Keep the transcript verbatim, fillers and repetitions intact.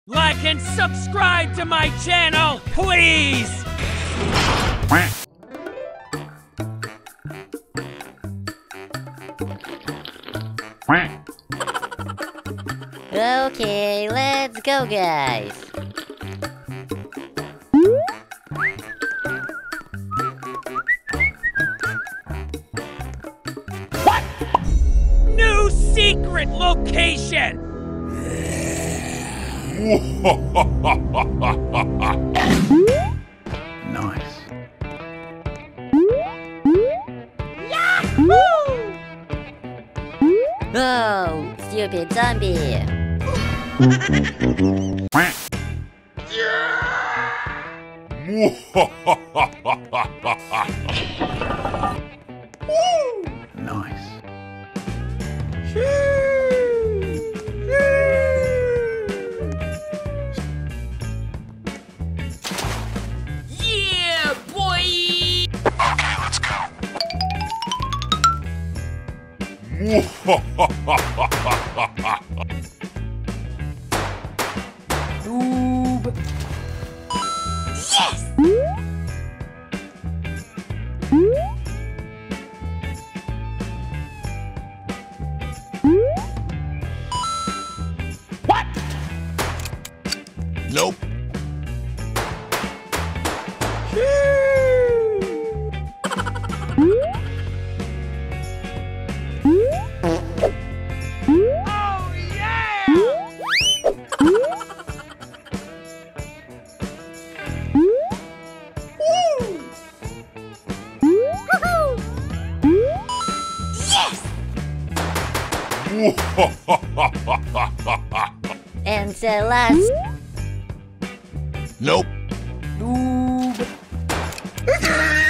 Like and subscribe to my channel, please! Okay, let's go, guys. What? New secret location! Nice. Yahoo! Oh, stupid zombie. Nice. Yeah, boy! Okay, let's go. Noob! Yes! What? Nope. Oh yeah! And the last. Nope. Noob!